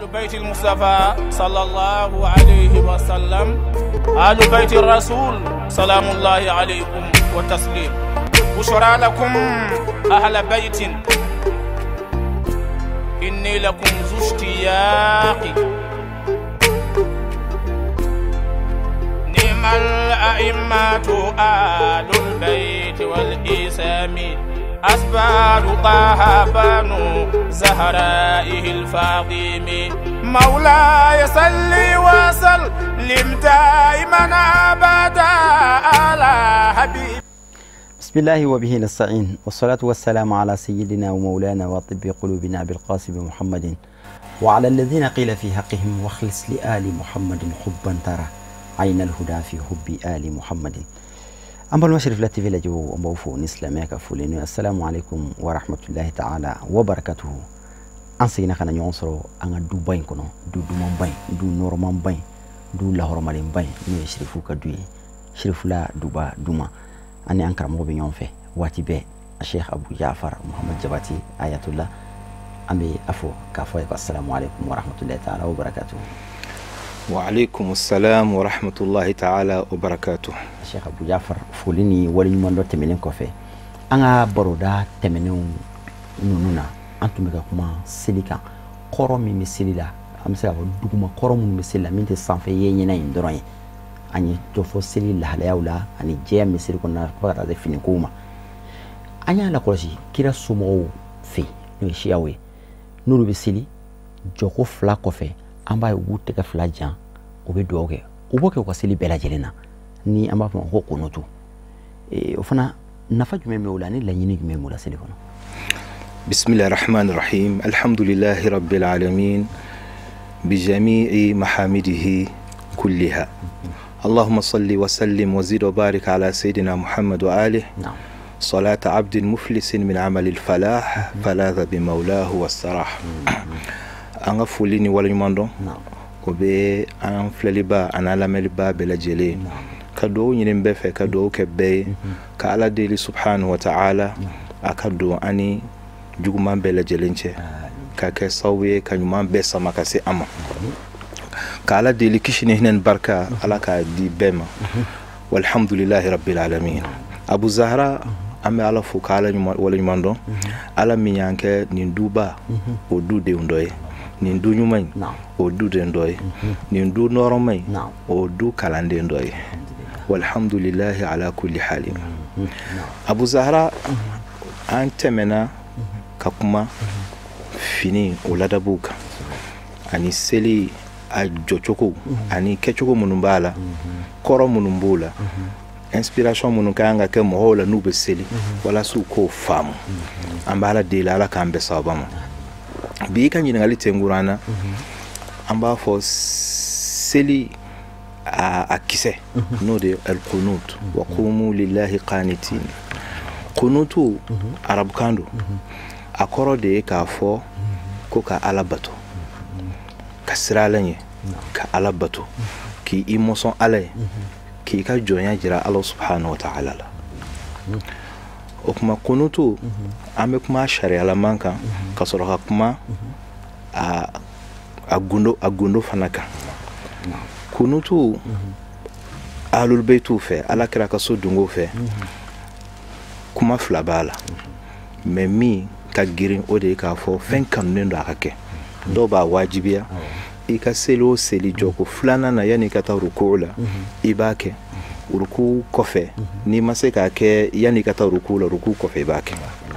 آل بيت المصطفى صلى الله عليه وسلم، آل بيت الرسول سلام الله عليكم والتسليم. بشرى لكم أهل بيت إني لكم ذو اشتياق، نعم الأئمة آل البيت والإسام، أسباب طه بنو زهرائه الفاطم. مولاي صل وسلم دائما أبدا على حبيب. بسم الله وبه نستعين، والصلاة والسلام على سيدنا ومولانا وطب قلوبنا بالقاسم محمد، وعلى الذين قيل في حقهم واخلص لآل محمد حبا ترى عين الهدى في حب آل محمد. أما المشرف لا تفي لجو أمبوفو نسلامي كفولين. السلام عليكم ورحمة الله تعالى وبركاته. أنسينا كنا نيونسرو أنا دو باين كنو دو دومان باين دو نورمان باين دو لاهورمالين باين نو يشرفو كدوي شرفو لا دوبا دوما أني أنكر موبي يونفي واتي بي الشيخ أبو جعفر محمد جباتي آيات الله أمي أفو كافوي. السلام عليكم ورحمة الله تعالى وبركاته. وعليكم السلام ورحمة الله تعالى وبركاته. الشيخ أبو جعفر فوليني ولي من دو تمنين كوفي أنا برودا تمنين نونونا أنتم بكما سيليكا قرمي مسيلا أمسلا دوما قرم مسيلا من تسانفي ينينا يندرون أني توفو سيلي لحليا ولا أني جيا مسيل كنا فقط هذا في نكوما أني على كل شيء كيرا سمو في نوشياوي نورو بسيلي جوكو فلا كوفي أمبا يوتك فلا جان وبدوغي وبوكي وكسيلي بلا جلنا ni amba ko kunutu ofana nafaju memulani la yini memula selefona. بسم الله الرحمن الرحيم. الحمد لله رب العالمين بجميع محامده كلها. اللهم صل وسلم وزد وبارك على سيدنا محمد وآله. نعم. صلاة عبد مفلس من عمل الفلاح فلاذ بمولاه والسراح. أنا فوليني ولا يماندو. نعم. وبي أنا فلالبا أنا لملبا بلا جلي. نعم. كدو ينبه في كدو كبي كالا ديلي سبحانه وتعالى أكدو أني جومان بلا جلنشة كاكسوي كنيمان بس ما كسي أما كالا ديلي كشني هنا بركة على كدي بما والحمد لله رب العالمين. أبو زهرة أمي على فوق على ولا يماندو على ميانك نندوبا ودو ديوندوي نندو نيومين ودو ديوندوي نندو نورمين ودو كالانديوندوي والحمد لله على كل حال. أبو زهرة أنت منا ككما فيني ولا دبوك أني سلي أجوتشوكو أني كتشوكو منبالا كورو منبولا inspiration munu kanga ke mohola nube seli wala su ko famu ambala de la kambe sabama bi kan yin ngali tengurana amba fo seli a kise no de al qunut wa qumu lillahi qanitin. Qunutu arab kando akoro de ka fo ko ka alabato kasralanye ka alabato ki imoson alay ki ka jonya jira Allah subhanahu wa ta'ala la okuma kunutu ame kuma sharia la manka kasoro kuma agundo fanaka kunutu ahlul baytu fe ala kira ka so dungo fe kuma flabala memi ka girin ode ka fo fen kanunen do akake do ba wajibiya ika selo seli joko fulana na yani kata rukula ibake ruku kofe ni maseka ke yani kata rukula ruku kofe ibake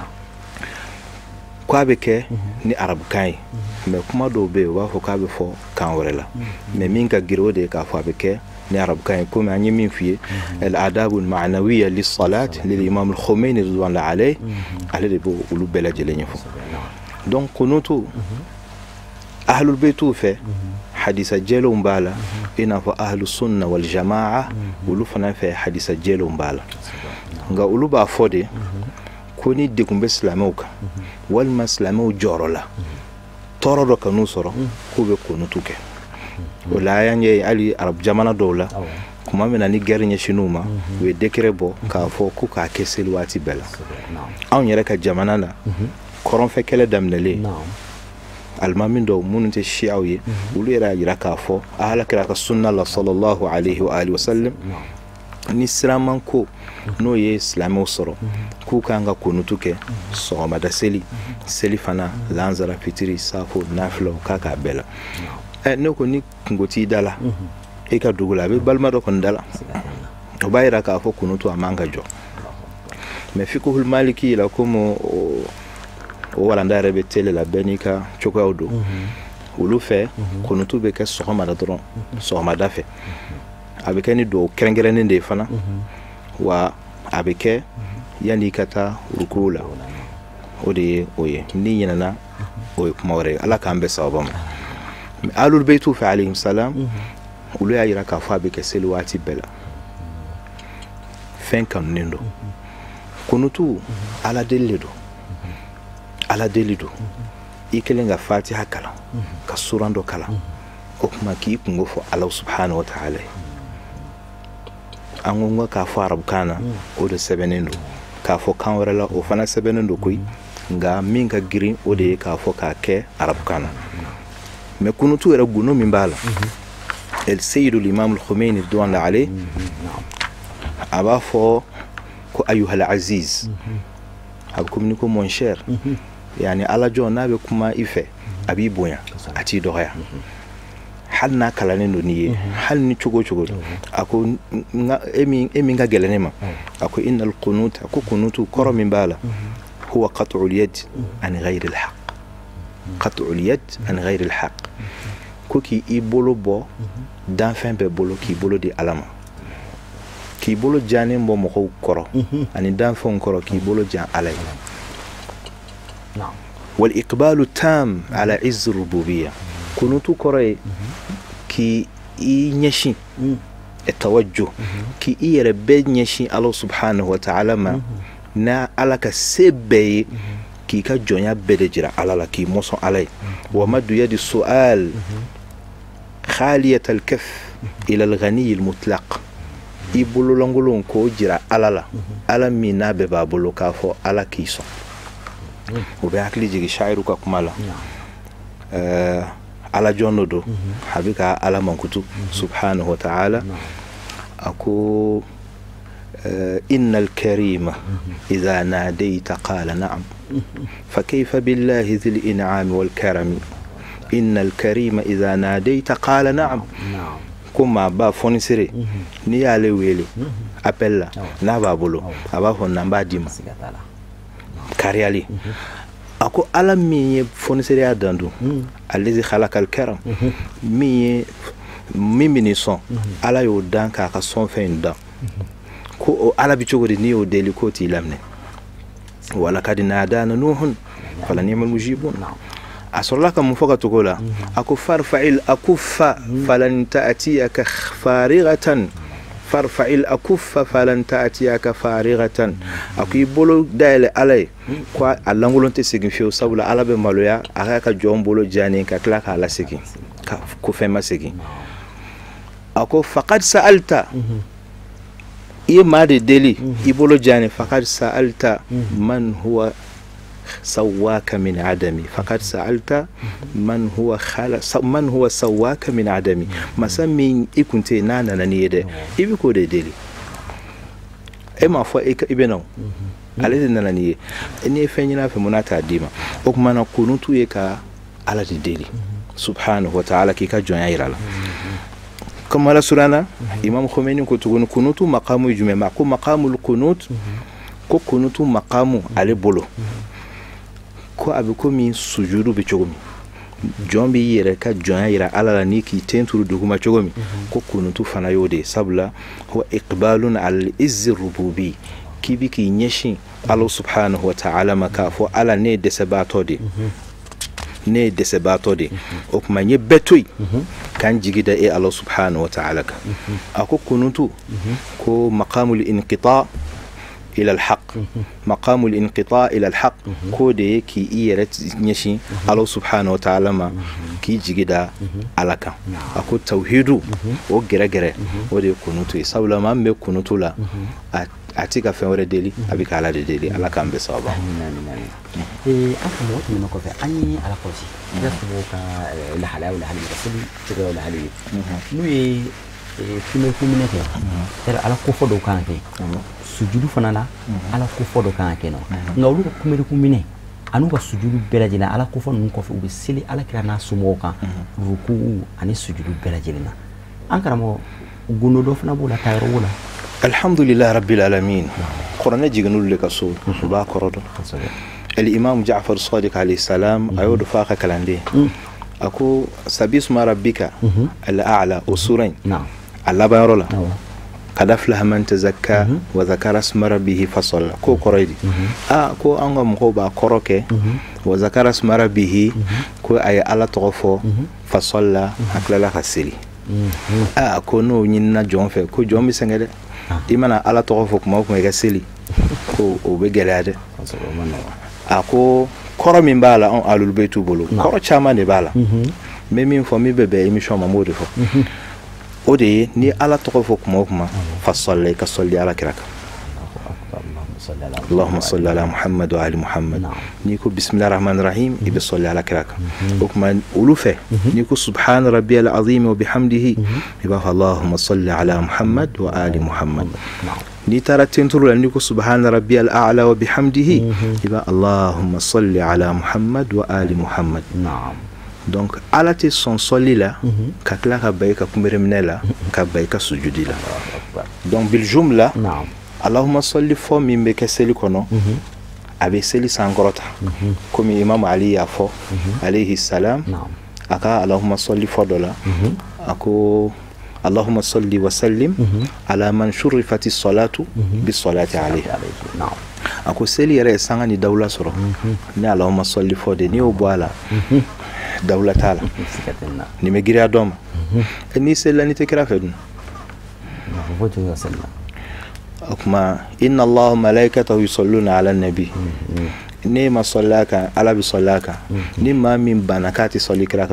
kwa beke ni arab kai me kuma do be wa fo ka be fo kan worela me minka giro de ka fo beke ni arab kai kuma anyi min fiye al adab al ma'nawiyya lis salat lil imam al Khomeini ridwanullah alayhi ale bo ulu bela jelenye fo donc kunutu أهل البيت في حديث جيل مبالا إن أهل السنة والجماعة ولفنا في حديث جيل مبالا نقول أولو بافودي كوني ديكم بسلاموك والمسلامو جورلا تورو كنوسرو كوبي كونوتوكي ولا يعني علي عرب جمانا دولة كما من أني جارين يشنوما ويدكربو كافو كوكا كسل واتي بلا أو نيرك جمانا لا كورن فكلا دمنلي almamin do munun te shi'aw ye ulu yɛrɛ yira k'a fɔ ala kira ka sunna la sallallahu alayhi wa alihi wa sallam ni siraman ko n'o ye silamɛw sɔrɔ k'u kan ka kunutu kɛ sɔgɔmada seli fana lanzara fitiri safo nafilaw k'a k'a bɛɛ la ne ko ni kungo t'i da la e ka dugu la a bɛ balima dɔ kɔni da la o b'a yira k'a fɔ kunutu a man ka jɔ mais fiqhul maliki la comme o walanda yɛrɛ bɛ tele la bɛɛ n'i ka cogoyaw don olu fɛ kunutu bɛ kɛ sɔgɔmada dɔrɔn sɔgɔmada fɛ a bɛ kɛ ni dugawu kɛrɛnkɛrɛnnen de ye fana wa a bɛ kɛ yanni i ka taa rukuw la o de ye o ye ni ɲinɛna o ye kuma wɛrɛ ye ala k'an bɛn sababa ma mais alul beytu fɛ alayhim salam olu y'a yira k'a fɔ a bɛ kɛ seli waati bɛɛ la fɛn kanunen don kunutu ala deli de don ala deli don i kelen ka fatiha kalan ka suran dɔ kalan o kuma k'i kungo fɔ ala subhanahu wa ta'ala an ko k'a fɔ arabukan na o de sɛbɛnnen don k'a fɔ kan wɛrɛ la o fana sɛbɛnnen don koyi nka min ka girin o de ye k'a fɔ k'a kɛ arabukan na mais kunutu yɛrɛ gundo min b'a la el sayyidul imam al-Khomeini ridwanullah alayhi a b'a fɔ ko ayyuhal aziz a bɛ komi ko mon cher yani ala jɔn n'a bɛ kuma i fɛ a b'i bonya a t'i dɔgɔya hali n'a kalannen don n'i ye hali ni cogo cogo a ko e min ka gɛlɛn ne ma a ko innal qunut a ko kunutu kɔrɔ min b'a la huwa qat'ul yad an ghayri al-haq qat'ul yad an ghayri al-haq ko k'i bolo bɔ danfɛn bɛɛ bolo k'i bolo di ala ma k'i bolo janen bɔ mɔgɔw kɔrɔ ani danfɛnw kɔrɔ k'i bolo jan ala ye wal iqbalu tam ala izz rububiyya kunutu kɔrɔ ye k'i ɲɛsin tawajjuh k'i yɛrɛ bɛɛ ɲɛsin ala subhanahu wa ta'ala ma na ala ka se bɛɛ ye k'i ka jɔnya bɛɛ de jira ala la k'i mɔsɔn ala ye wa maddu yadi su'al khaliyat al-kaf ila al-ghani al-mutlaq i bololangolon ko jira ala la ala min n'a bɛɛ b'a bolo k'a fɔ ala k'i sɔn o bɛ hakili jigin shairu ka kuma la ala jɔn dɔ don a bɛ ka ala mankutu subhanahu wa ta'ala a ko innal karima idha nadayta qala na'am fa kayfa billahi dhil in'ami wal karami innal karima idha nadayta qala na'am kuma ba fonisere ni y'ale wele appel la n'a b'a bolo a b'a fɔ n'an b'a d'i ma kariyali a ko ala min ye fonisere y'a dan dun allazi khalaqal karam min bɛ nin sɔn ala y'o dan k'a ka sɔn fɛn dan ko o ala bɛ cogo di n'i y'o deli k'o t'i laminɛ walaqad nadana nuhun fala ni'mal mujibun a sɔrɔla ka mun fɔ ka tugu la a ko farfa'il akuffa falan ta'tiyaka farighatan farfa'il akuffa falan ta'tiyaka farighatan a ko i bolo dayɛlɛ ala ye ko a langolon tɛ segin fiyewu sabula ala bɛ maloya a k'a ka jɔn bolo janen ka tila k'a lasegin ko fɛn ma segin a ko faqad sa'alta i ye maa de deli i bolo janen faqad sa'alta man huwa سواك من عدمي فقد سألت من هو سواك من عدمي مثلا من يكونت نانا نيده يبكو ديلي اما فو ابنو على نانيه اني فنينا في مناتا ديما وكما نكونتو يكا على ديلي سبحانه وتعالى كيكا جوان يرالا كما لا سرانا امام خميني كنتو كنوتو مقام يجمع مقام القنوت ko kunutu maqamu ale bolo ko abe ko min sujudu be cogo min jombi yere ka jonya yira ala la ni ki tenturu duguma cogo min ko kunutu fana yode sabla huwa iqbalun al izz rububi kibi ki nyeshin Allah subhanahu wa ta'ala makafo ala ne de sabatode ne de sabatode o kuma nye betoy kan jigida e Allah subhanahu wa ta'ala ka ako kunutu ko maqamul inqita إلى الحق مقام الانقطاع إلى الحق كودي كي إيرت نشي الله سبحانه وتعالى ما كي جيدا علىك أكو توحيدو وغيره ودي كنوتو سولا ما مي كنوتو لا a ti ka fɛn wɛrɛ deli a bɛ ka ala de deli ala k'an bɛ sababu an ka mɔgɔ tɛmɛnen kɔfɛ an ye ala kɔlɔsi i ka sɔrɔ ka lahalaya o lahali ka seli cogoya o lahali ye n'u ye fuminɛ kɛ yɛrɛ ala kofɔ dɔw kan ka kɛ sujudu fana la ala kofɔ dɔw kan ka kɛ nka olu ka kunbɛnni an'u ka sujudu bɛɛ lajɛlen ala kofɔ ninnu kɔfɛ u bɛ seli ala kira n'a somɔgɔw kan ruku ani sujudu bɛɛ lajɛlen na an karamɔgɔ gundo dɔ fana b'o la taayɔrɔ b'o la alhamdulillahi rabbil alamin kuranɛ jigin'olu le ka so u b'a kɔrɔ dɔn الإمام جعفر الصادق عليه السلام أيود فاق كلاندي أكو سبيسم ربك الأعلى أسورين الله بيرولا قد أفلح من تزكى وذكر اسم ربه فصلى كو قريدي كو أنغا مخوبا قروكي وذكر اسم ربه كو أي الله تغفو فصلى أكلا لك السلي كو نو نينا جون في كو جون بسنجد إمانا الله تغفو كموك ميغا سلي كو وبيجلاد ako kɔrɔ min b'a la an alul beitu bolo kɔrɔ caman de b'a la mais min fɔ min bɛ bɛn émission ma m'o de fɔ o de ye ni ala tɔgɔ fɔ kuma o kuma fa sɔlila i ka sɔli ala kira kan اللهم صل على محمد وعلى محمد نيكو بسم الله الرحمن الرحيم يبي صلي على كراك وكمان ألوفه نيكو سبحان ربي العظيم وبحمده يبقى اللهم صل على محمد وآل محمد ني ترى تنتظر نيكو سبحان ربي الأعلى وبحمده يبقى اللهم صل على محمد وآل محمد نعم donc ala te son soli la ka kila ka bay ka kumiremne la ka bay ka sujudi la donc bil jumla na'am اللهم صل فو من بكسل كونو ابي سلي سانغروتا كومي امام علي يافو عليه السلام اكا اللهم صل فضلا اكو اللهم صل وسلم على من شرفت الصلاه بالصلاه عليه نعم اكو سلي يري سانغاني دوله سورو ني اللهم صل فودي ني وبوالا دوله تعالى ني مغيرا دوما ني سلاني تكرا فدن فوتو سلام أكما إن الله ملائكته يصلون على النبي نيما صلاك على بصلاك نيما من بنكات صلي كراك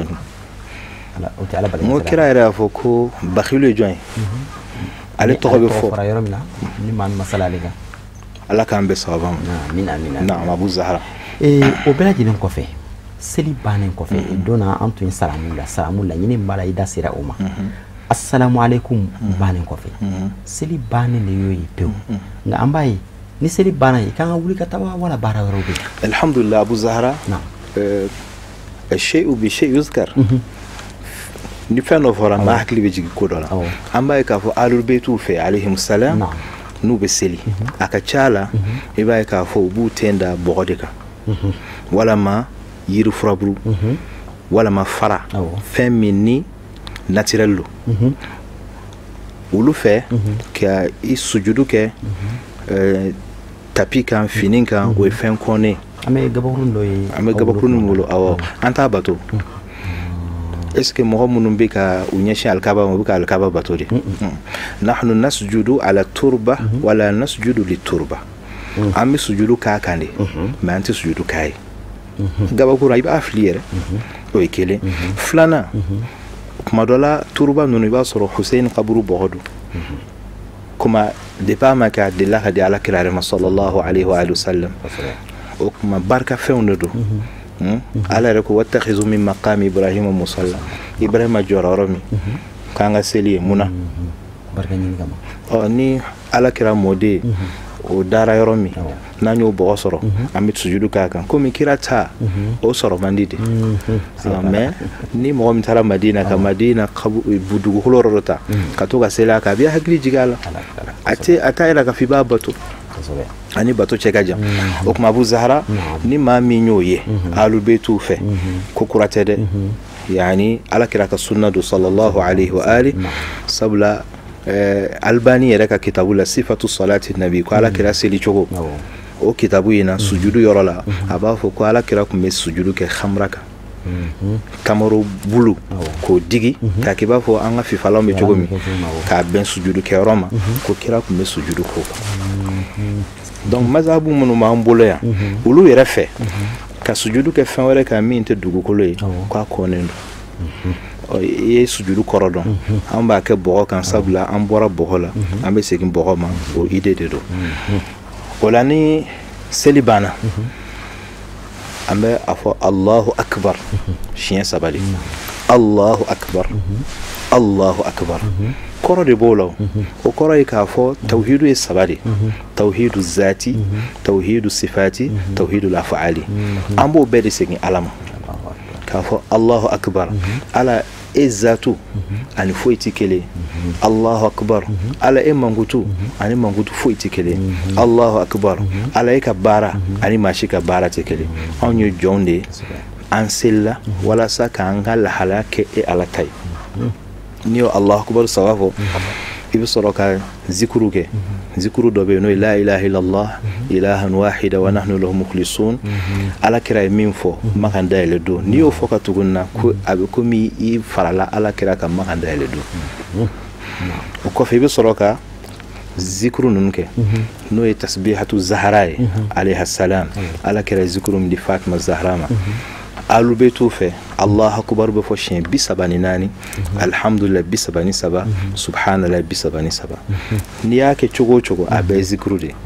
مو كرا يرافوكو بخيلو جوين على تغبي فوق نيما مسألة لك الله كان بصوابهم نعم أبو زهرة وبلاد ينكوفي سلي بانين كوفي دونا أنتو سلامولا ينين بالا يدا سيرا أوما assalamu alaikum banen kofe seli banen ne yoyi pew nga ambaye ni seli bana yi kan wuli ka tawa wala bara robe alhamdulillah abu zahra الشيء بشيء يذكر نفعل فرا ما حكلي بيجي كودولا أما يكافو آل البيت في عليهم السلام نو بسلي أكتشالا يبقى يكافو بو تندا بغدك ولا ما يرفربرو ولا ما فرا فمني naturel ulu fait que il sujudu que tapi kan finin kan o fen kone ame gabakurun mulo awo anta bato est-ce que mo munum be ka unyeshi alkaba mo ka alkaba bato de nahnu nasjudu ala turba wala nasjudu liturba am sujudu ka kande ma anti sujudu kai gabakura iba afliere o ekele flana kumadola turba nunu ba soro Hussein qabru bogodu kuma depa maka de la hadi ala kirare sallallahu alaihi wa alihi wasallam o kuma barka fewndo ala reko wattakhizu min maqami ibrahim musalla ibrahim jororomi kanga seli muna barka ni gama ni ala kira mode o dara yoromi nanyo bo soro amit sujudu kaka komi kirata o soro bandide mais ni mo mtara madina ka madina budugo holorota katoka sela ka biya hakli jigala ata ila ka fi babatu ani bato chekaja o kuma Abu Zahra ni ma minyoye alu betu fe ko kuratede yani ala kiraka sunnatu sallallahu alaihi wa ali sabla albani yɛrɛ kitabu la sifatu salati nabi ko ala kira seli cogo o kitabu ina sujudu yɔrɔ la a b'a fɔ ko ala kira kun bɛ sujudu kɛ khamra kan kamaro bulu k'o digi k'a k'i b'a fɔ an ka fifalanw bɛ cogo min k'a bɛn sujudu kɛyɔrɔ ma ko kira kun bɛ sujudu k'o kan donc mazhabu minnu b'an bolo yan olu yɛrɛ fɛ ka sujudu kɛ fɛn wɛrɛ kan min tɛ dugukolo ye k'a kɔnnen don ye sujudu kɔrɔ dɔn an b'a kɛ bɔgɔ kan sabula an bɔra bɔgɔ la an bɛ segin bɔgɔ ma o idée de don o la ni seli banna an bɛ a fɔ Allahu akbar siɲɛ 3 de Allahu akbar Allahu akbar kɔrɔ de b'o la o kɔrɔ ye k'a fɔ tawhidu ye 3 de tawhidu zati tawhidu sifati tawhidu laf'ali an b'o bɛɛ de segin Ala ma k'a fɔ Allahu akbar Ala e zatu ani foyi ti kelen Allahu akbar Ala e mangutu ani mangutu foyi ti kelen Allahu akbar Ala e ka baara ani maa si ka baara ti kelen anw ye jɔnw de an selila walasa k'an ka lahala kɛ e Ala ta ye ni yo Allahu akbar saba fɔ i bɛ sɔrɔ ka zikuru kɛ zikuru dɔ bɛ yen n'o ye la ilaha illallah ilahan wahida wa nahnu lahu mukhlisun Ala kira ye min fɔ makan dayɛlɛ don n'i y'o fɔ ka tuguni na ko a bɛ komi i farala Ala kira ka makan dayɛlɛ don o kɔfɛ i bɛ sɔrɔ ka zikuru ninnu kɛ n'o ye tasbihatu Zahra ye alayha salam Ala kira zikuru min di Fatima Zahra ma alu bɛ t'o fɛ Allahu akbar bɛ fɔ siɲɛ 34 alhamdulillah 33 subhanallah 33 n'i y'a kɛ cogo o cogo a bɛɛ ye zikuru de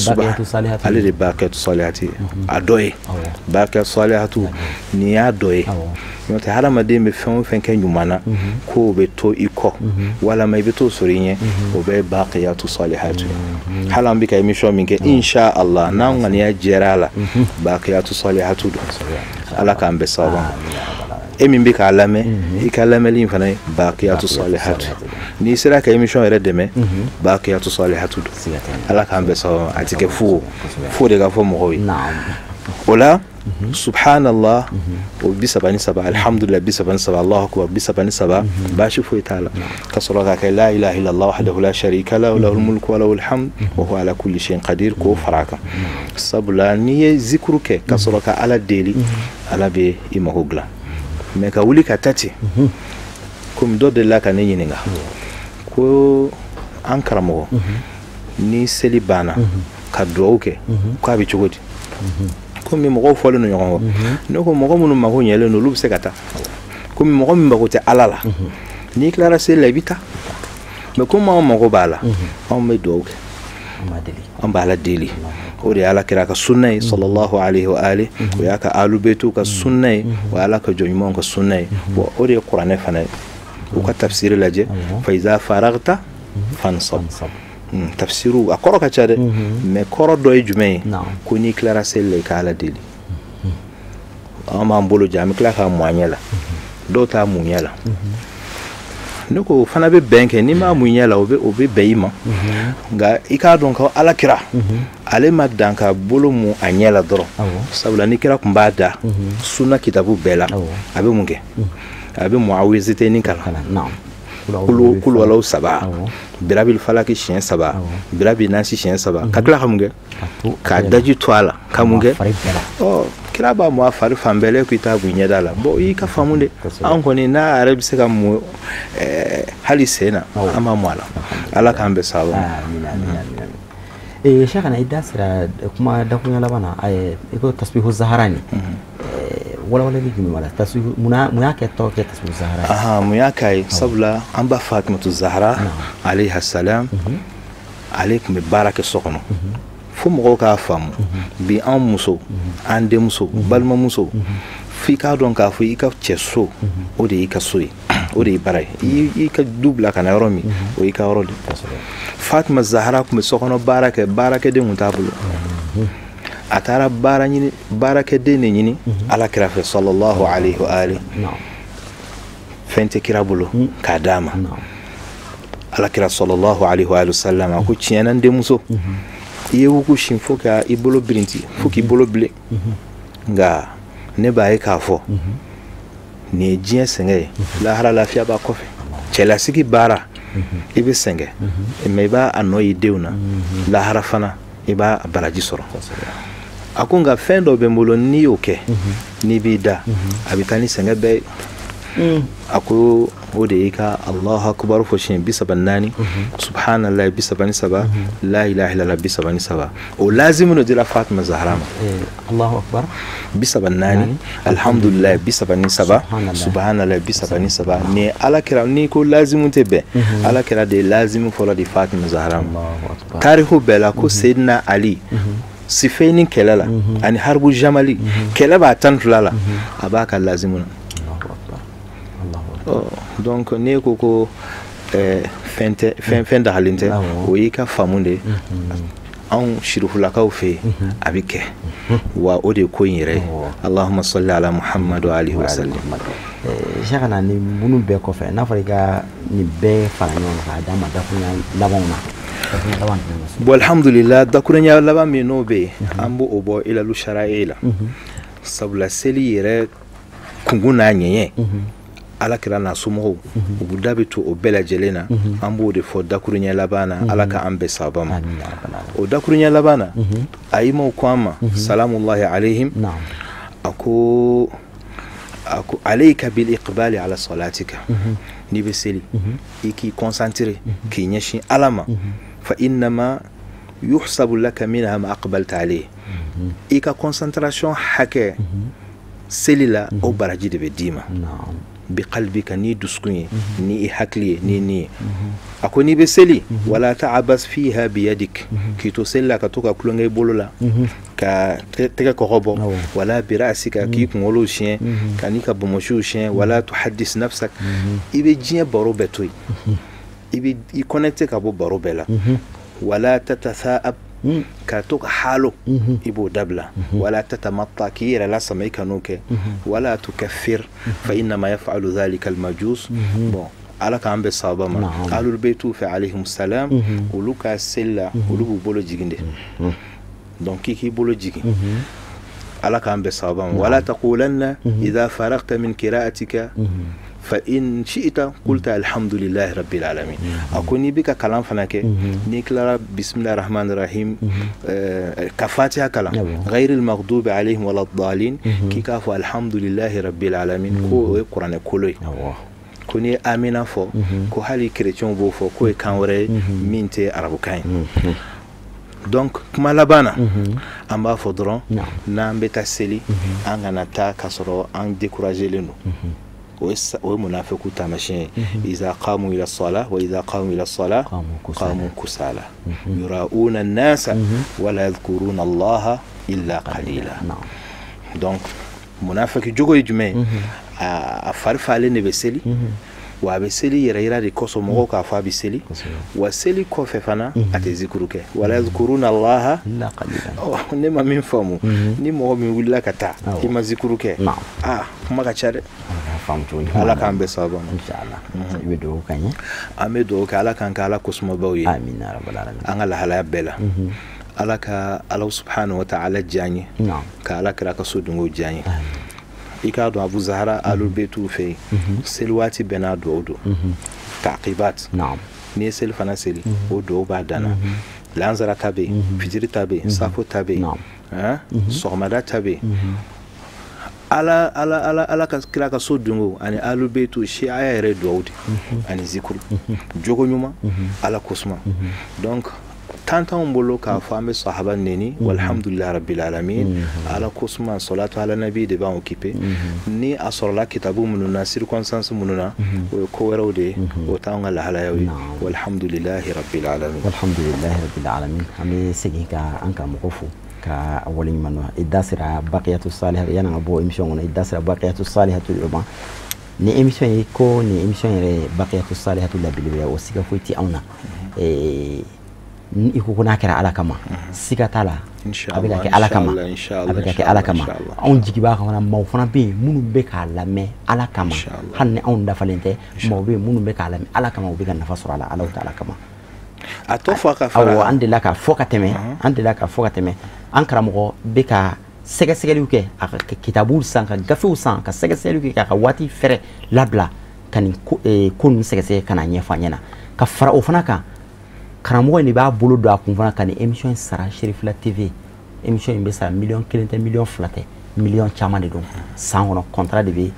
ale de baqiyatu salihati a dɔ ye baqiyatu salihatu n'i y'a dɔ ye n'o tɛ hadamaden bɛ fɛn o fɛn kɛ ɲuman na k'o bɛ to i kɔ walama i bɛ t'o sɔrɔ i ɲɛ o bɛɛ ye baqiyatu salihatu ye hali an bɛ ka émission min kɛ insha Allah n'an ŋaniya jɛra a la baqiyatu salihatu don Ala k'an bɛ sababu e min bɛ k'a lamɛn i ka lamɛnli in fana ye baqiyatu salihatu n'i sera ka émission yɛrɛ dɛmɛ baqiyatu salihatu don Ala k'an bɛ sababu a tɛ kɛ fo de ka fɔ mɔgɔw ye o la subhanallah o 33 alhamdulillah 33 Allahu akbar 33 baasi foyi t'a la ka sɔrɔ ka kɛ la ilaha illallah wahdahu la sharika lahu lahul mulku wa lahul hamd wa huwa ala kulli shay'in qadir k'o fara kan sabula n'i ye zikuru kɛ ka sɔrɔ ka Ala deli Ala bɛ i mago dilan mais ka wuli ka taa ten komi dɔ delila ka ne ɲininka ko an karamɔgɔ ni seli banna ka dugawu kɛ k'a bɛ cogo di komi mɔgɔw fɔlen no ɲɔgɔn kɔ ne ko mɔgɔ minnu mago ɲɛlen no olu bɛ se ka taa komi mɔgɔ min mago tɛ Ala la n'i tilara seli la i bɛ taa mais komi anw mago b'a la anw bɛ dugawu kɛ an b'a la deli o de ye Ala kira ka sunna ye sallallahu alayhi wa alihi o y'a ka alu beitu ka sunna ye o y'Ala ka jɔnɲumanw ka sunna ye wa o de ye kuranɛ fana ye u ka tafsiri lajɛ fa iza faragta fansab tafsiru a kɔrɔ ka ca dɛ mais kɔrɔ dɔ ye jumɛn ye ko n'i tilara seli la i ka Ala deli an b'an bolo jan an bɛ tila k'a mun an ɲɛ la dɔw t'a mun ɲɛ la ne ko fana bɛ bɛn kɛ n'i m'a mun ɲɛ la o bɛ bɛn i ma nka i k'a dɔn ko Ala kira ale ma dan ka bolo mun a ɲɛ la dɔrɔn sabula ni kira tun b'a da sunna kitabu bɛɛ la a bɛ mun kɛ a bɛ muawizatayni kalan kulu walaw 3 birabil falaki siɲɛ 3 birabil nasi siɲɛ 3 ka tila ka mun kɛ ka daji to a la ka mun kɛ kira b'a mun a fari fan bɛɛ ko i t'a mun ɲɛda la bon i y'i ka faamu de an kɔni n'a yɛrɛ bɛ se ka mun hali sen na an b'a mun a la Ala k'an bɛ sababu Sheikhana i da sera kuma dakunya laban na i ko tasbihu Zahra ni wala jumɛn wala tasbihu mun y'a kɛ tɔ kɛ tasbihu Zahra mun y'a kɛ sabula an ba Fatimatu Zahra alayha salam ale tun bɛ baara kɛ so kɔnɔ fo mɔgɔw k'a faamu bi an muso an denmuso balimamuso f'i k'a dɔn k'a fɔ i ka cɛ so o de y'i ka so ye o de ye baara ye i ka du bila ka na yɔrɔ min o y'i ka yɔrɔ de Fatima Zahra tun bɛ so kɔnɔ baara kɛ baarakɛden tun t'a bolo a taara baarakɛden de ɲini Ala kira fɛ sallallahu alayhi wa alihi fɛn tɛ kira bolo k'a d'a ma Ala kira sallallahu alayhi wa sallam a ko tiɲɛna n denmuso i ye wuku sin fo ka i bolo birinti fo k'i bolo bilen nka ne b'a ye k'a fɔ nin ye diɲɛ sɛgɛn ye lahara lafiya b'a kɔfɛ cɛlasigi baara i bɛ sɛgɛn mais i b'a nɔ y'i denw na lahara fana i b'a baraji sɔrɔ a ko nka fɛn dɔ bɛ n bolo n'i y'o kɛ n'i b'i da a bɛ taa ni sɛgɛn bɛɛ ye ako o de ka Allahu akbar fo shin bisabannani subhanallahi bisabani la ilaha illallah bisabani o lazimu no dila Fatima Zahra Allahu akbar bisabannani alhamdulillah bisabani subhanallahi bisabani ne ala kira ni ko lazimu tebe ala kira de lazimu fo la di Fatima Zahra Allahu akbar tarihu bela ko Sayyidina Ali sifenin kelala ani harbu jamali kelaba tantulala abaka lazimuna donc ne ko fente da halinte o yi ka famunde an shirufulakaw fe abike wa ode ko yire Allahumma salli ala Muhammad wa alihi wa sallam shekana ni munu be ko fe na fariga ni be faranyo ka dama da kunya labona bo alhamdulillah da kunya laba me no be ambo obo ila lu shara'ila sabla seli yire kunguna nyenye ala kira na sumo ubudabi to obela jelena ambo de fo dakurunya labana ala ka ambe sabama o dakurunya labana ayimo kwama salamullahi alaihim ako alayka bil iqbali ala salatika ni beseli iki concentré ki nyashi alama fa inma yuhsabu laka minha ma aqbalta alayhi ika concentration hake selila o baraji de bedima بقلبك ني دسكني ني حكلي ني اكوني بسلي ولا تعبس فيها بيدك كي تسلا كتوكا كلونغي بولولا كا تيكا كوبو ولا براسك كي كولو شين كاني كبومشو شين ولا تحدث نفسك يبي جين بروبتوي يبي يكونكت كابو بروبلا ولا تتثاءب كاتوك حالو يبو دبلا ولا تتمطى كيرا لا سميك نوك ولا تكفر فإنما يفعل ذلك المجوس بون على كان بصابما قالوا البيت في عليهم السلام ولوكا سلا ولو بولو جيغندي دونك كي بولو جيغي على كان بصابما ولا تقولن إذا فرغت من قراءتك فإن شئت قلت الحمد لله رب العالمين أكوني بك كلام فناك نيكلا بسم الله الرحمن الرحيم كفاتها كلام غير المغضوب عليهم ولا الضالين كي كافو الحمد لله رب العالمين كو القرآن كله كوني آمنا فو كو هالي كريتيون بو فو كو كانوري مينتي عربو كاين donc kuma labana amba fodron na mbeta seli angana ta kasoro an décourager le nous ومنافق تمشي إذا قاموا إلى الصلاة وإذا قاموا إلى الصلاة قاموا كسالى يراؤون الناس ولا يذكرون الله إلا قليلا donc منافق جوجو يجمع أفرف علينا بسلي وابسلي يريرا دي كوسو مغو كافا بسلي وسلي كوفي فانا أتذكروك ولا يذكرون الله لا قليلا نما من فمو نما من ولا كتا كما ذكروك ما كشار ala kan be sabon inshallah ibe do kanye ame do ka ala kan ka ala kusmo bawi amin ya rabbal alamin an ala hala bela ala ka Allah subhanahu wa ta'ala jani ka ala kira ka sodungo jani ika do Abu Zahra alul betu fe selwati benado do taqibat ni sel fana sel o do badana lanzara tabe fijiri tabe safo tabe sohmada tabe ala kira ka so dungo ani alu betu shi aya yere duwudi ani zikru jogo nyuma ala kusma donc tanta mbolo ka fami sahaba neni walhamdulillah rabbil alamin ala kusma salatu ala nabi de ba occupé ni asorla kitabu mununa circonstance mununa ko werode o tanga la hala yawi walhamdulillah rabbil alamin ami segika anka mokofu ka awalin manu idasira baqiyatu salihat yana abo emission ona idasira baqiyatu salihatu yoba ni emission yi ko ni emission re baqiyatu salihatu la bilbiya o siga fuiti auna ni ko kuna kira alakama siga tala inshallah abika ke alakama on jigi ba ka ma fona be munu be ka lame alakama hanne on da falente mo be munu be ka lame alakama o be ka nafa sura ala ta'ala kama atofa ka fara awo ande la ka foka teme an karamɔgɔ bɛ ka sɛgɛsɛgɛliw kɛ a ka kitabul san ka gafew san ka sɛgɛsɛgɛliw kɛ ka waati fɛrɛ labila ka nin ko ninnu sɛgɛsɛgɛ ka na ɲɛfɔ ɲɛna ka fara o fana kan karamɔgɔ in de b'a bolo don a kun fana ka nin émission in sara Cherifila TV émission in bɛ sara 1 tɛ 2 tɛ 2 tɛ 1 caman de don san kɔnɔ contrat de bɛ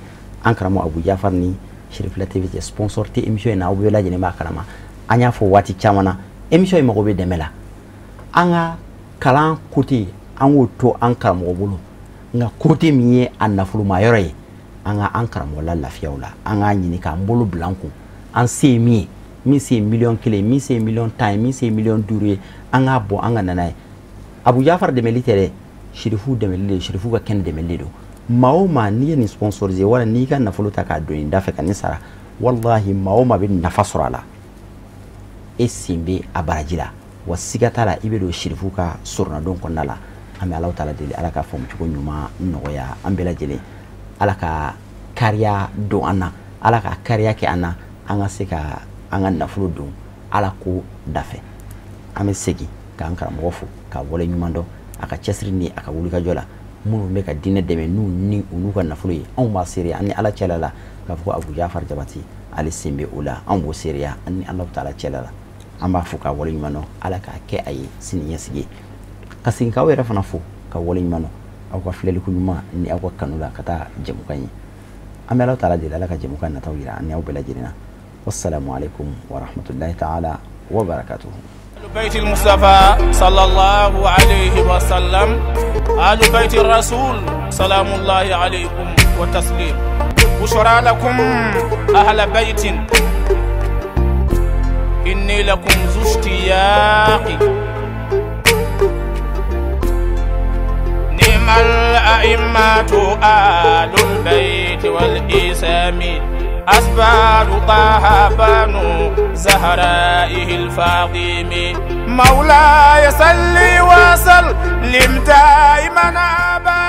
ankara mo Abu Jafar ni Cherif La TV sponsor te émission na obe la jene ma karama anya fo wati chamana émission ma obe demela anga kalan côté an woto ankara mo bulu nga côté miye annafulu ma yore anga ankara mo la lafiyaula anga nyini ka mbulu blanco an se mi se million kele mi se million time mi se million dure anga bo anga nanay Abu Jafar de militere Cherifu de melide Cherifu ka ken de melido maoma ni ni sponsorisé wala ni ka nafulu ta ka do inda fe kan sara wallahi maoma bin nafasrala esimbe abarajila wasigatala ibedo Cherifu ka surna don ko nala ame Allah taala deli ala ka fom ci ko nyuma noya ambela jele ala ka kariya do ana ala ka kariya ke ana anga seka anga nafulu do ala ko dafe ame segi ka ankara mofu ka wole nyumando aka chesri ni aka wuli ka jola munu me ka dine deme nu ni unu ka nafulu yi on ma seri ani ala chelala ka fu Abu Jafar Jabati ali sembe ula on bo seriya ani Allah taala chelala amba fu ka wole nyumano ala ka ke ayi sini yesigi kasin ka wera fana fu ka wole nyumano aw ka fileli ku nyuma ni aw ka kanula kata jemu kanyi ame Allah taala de ala ka jemu kan na tawira ani aw bela jirina wassalamu alaikum wa rahmatullahi ta'ala wa barakatuh بيت المصطفى صلى الله عليه وسلم آل بيت الرسول سلام الله عليكم وتسليم بشرى لكم أهل بيت إني لكم ذو اشتياق نعم الأئمة آل البيت والإسام أسباب طه بنو زهرائه الفاطم مولاي صل وسلم دائما أبدا